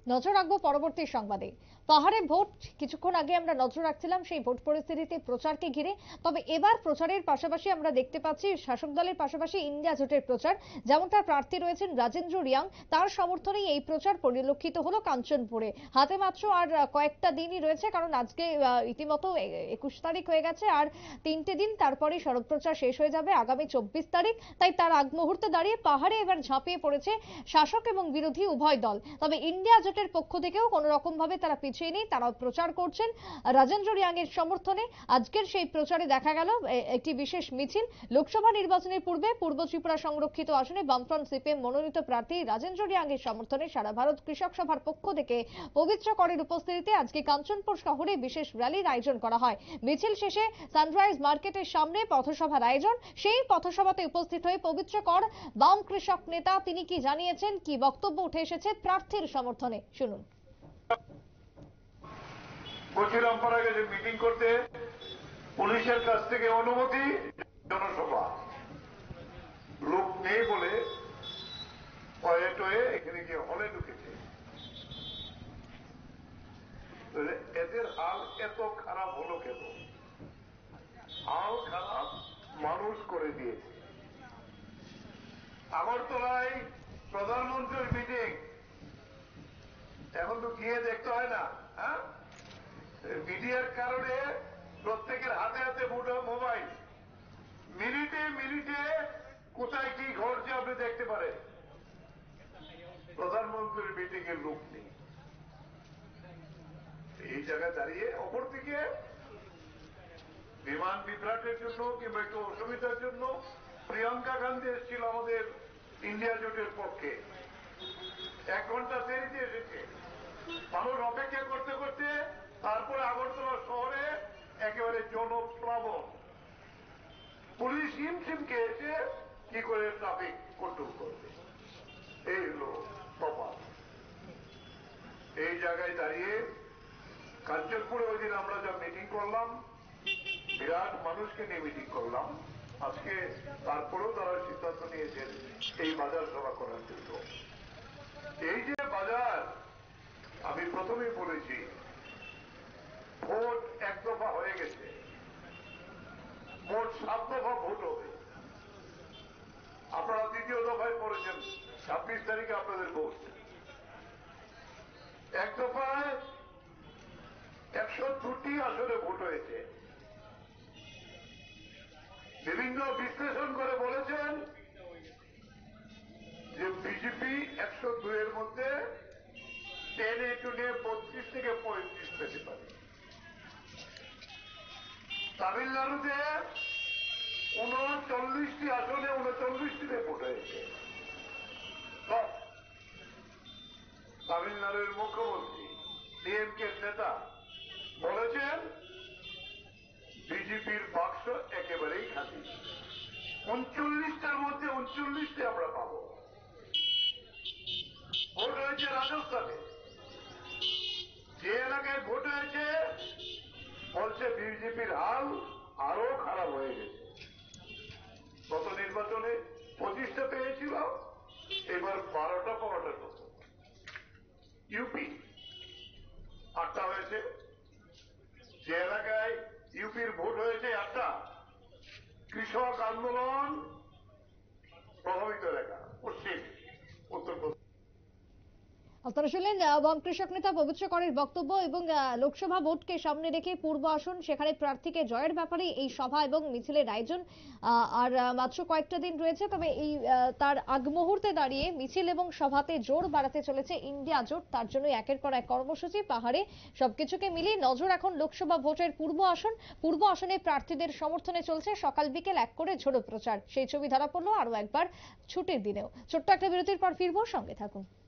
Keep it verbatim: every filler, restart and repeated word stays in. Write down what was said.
নজর রাখবো পরবর্তী সংবাদে। পাহাড়ে ভোট, কিছুক্ষণ আগে আমরা নজর রাখছিলাম সেই ভোট পরিস্থিতিতে প্রচারকে ঘিরে। তবে এবার প্রচারের পাশাপাশি আমরা দেখতে পাচ্ছি শাসক দলের পাশাপাশি ইন্ডিয়া জোটের প্রচার, যেমনটা প্রার্থী রয়েছেন রাজেন্দ্র রিয়াং, তার সমর্থনেই এই প্রচার পরিলক্ষিত হলো কাঞ্চনপুরে। হাতে মাত্র আর কয়েকটা দিনই রয়েছে, কারণ আজকে ইতিমধ্যে একুশ তারিখ হয়ে গেছে, আর তিনটে দিন তারপরে সড়ক প্রচার শেষ হয়ে যাবে আগামী চব্বিশ তারিখ। তাই তার আগ মুহূর্তে দাঁড়িয়ে পাহাড়ে এবার ঝাঁপিয়ে পড়েছে শাসক এবং বিরোধী উভয় দল। তবে ইন্ডিয়া জোটের পক্ষ থেকেও কোনো রকম ভাবে তারা পিছিয়ে নেই, তারাও প্রচার করছেন রাজেন্দ্র রিয়াং এর সমর্থনে। আজকের সেই প্রচারে দেখা গেল একটি বিশেষ মিছিল। লোকসভা নির্বাচনের পূর্বে পূর্ব ত্রিপুরা সংরক্ষিত আসনে বামফ্রন্ট সিপিএম মনোনীত প্রার্থী রাজেন্দ্র রিয়াং এর সমর্থনে সারা ভারত কৃষক সভার পক্ষ থেকে পবিত্র করের উপস্থিতিতে আজকে কাঞ্চনপুর শহরে বিশেষ র্যালির আয়োজন করা হয়। মিছিল শেষে সানরাইজ মার্কেটের সামনে পথসভার আয়োজন। সেই পথসভাতে উপস্থিত হয়ে পবিত্র কর বাম কৃষক নেতা তিনি কি জানিয়েছেন, কি বক্তব্য উঠে এসেছে প্রার্থীর সমর্থনে, শুনুন। কচিরামপাড়া গেছে মিটিং করতে, পুলিশের কাছ থেকে অনুমতি, জনসভা লোক নেই বলে টয়ে টয়ে এখানে গিয়ে হলে ঢুকেছে। এদের হাল এত খারাপ হলো কেন? হাল খারাপ মানুষ করে দিয়েছে। আগরতলায় প্রধানমন্ত্রীর মিটিং, এখন তো গিয়ে দেখতে হয় না, হ্যাঁ? মিডিয়ার কারণে প্রত্যেকের হাতে হাতে মোবাইল, মিনিটে মিনিটে কোথায় কি ঘটছে আপনি দেখতে পারেন। প্রধানমন্ত্রীর মিটিং এর লোক নেই, এই জায়গায় দাঁড়িয়ে অপরদিকে বিমান বিভ্রাটের জন্য কিংবা একটু অসুবিধার জন্য প্রিয়াঙ্কা গান্ধী এসেছিল আমাদের ইন্ডিয়া জোটের পক্ষে, এক ঘন্টা দেরিতে এসেছে। মানুষ অপেক্ষা করতে করতে তারপরে আগরতলা শহরে একেবারে জনপ্লাবন, পুলিশ হিমশিমকে এসে কি করে ট্রাফিক কন্ট্রোল করবে, এই হলো তফাৎ। এই জায়গায় দাঁড়িয়ে কাঞ্চনপুরে ওই দিন আমরা যা মিটিং করলাম, বিরাট মানুষকে নিয়ে মিটিং করলাম, আজকে তারপরেও তারা সিদ্ধান্ত নিয়েছেন এই বাজার সভা করার জন্য। এই যে বাজার, আমি প্রথমেই বলেছি ভোট এক দফা হয়ে গেছে, মোট সাত দফা ভোট হবে। আপনারা দ্বিতীয় দফায় পড়েছেন, ছাব্বিশ তারিখে আপনাদের ভোট। এক দফায় একশো দুটি আসনে ভোট হয়েছে। বিভিন্ন বিশ্লেষণ করে বলেছেন যে বিজেপি একশো দুইয়ের মধ্যে টেনে টুনে বত্রিশ থেকে পঁয়ত্রিশ পেতে পারে। তামিলনাড়ুতে উনচল্লিশটি আসনে উনচল্লিশটিতে ভোট হয়েছে। তামিলনাড়ুর মুখ্যমন্ত্রী ডিএমকে নেতা বলেছেন বিজেপির বাক্স একেবারেই খালি, উনচল্লিশটার মধ্যে উনচল্লিশটি আমরা পাব। ভোট হয়েছে রাজস্থানে, যে এলাকায় ভোট হয়েছে বলছে বিজেপির হাল আরো খারাপ হয়ে গেছে। গত নির্বাচনে পঁচিশটা পেয়েছিল, এবার বারোটা পাওয়াটার মতো। ইউপি আটটা হয়েছে, যে এলাকায় ইউপির ভোট হয়েছে আটটা, কৃষক আন্দোলন প্রভাবিত এলাকা পশ্চিম উত্তরপ্রদেশ। আপনারা শুনলেন বাম কৃষক নেতা পবিত্র করের বক্তব্য, এবং লোকসভা ভোটকে সামনে রেখে পূর্ব আসন সেখানে প্রার্থীকে জয়ের ব্যাপারে এই সভা এবং মিছিলের আয়োজন। আর মাত্র কয়েকটা দিন রয়েছে, তবে এই তার আগ মুহূর্তে দাঁড়িয়ে মিছিল এবং সভাতে জোর বাড়াতে চলেছে ইন্ডিয়া জোট। তার জন্য একের পর এক কর্মসূচি পাহাড়ে। সবকিছুকে মিলিয়ে নজর এখন লোকসভা ভোটের পূর্ব আসন। পূর্ব আসনে প্রার্থীদের সমর্থনে চলছে সকাল বিকেল এক করে ঝোড়ো প্রচার। সেই ছবি ধরা পড়লো আরো একবার ছুটির দিনেও। ছোট্ট একটা বিরতির পর ফিরবো, সঙ্গে থাকুন।